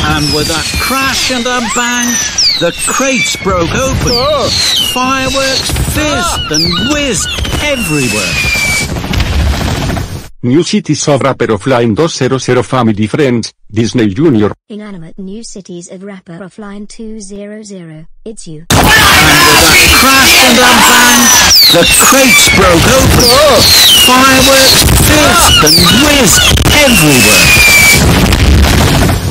And with a crash and a bang, the crates broke open. Fireworks fizzed and whizzed everywhere. New Cities of Rapper Offline 200 Family Friends, Disney Junior. Inanimate New Cities of Rapper Offline 200. It's you. And with a crash and a bang, the crates broke open. Fireworks fizzed and whizzed everywhere.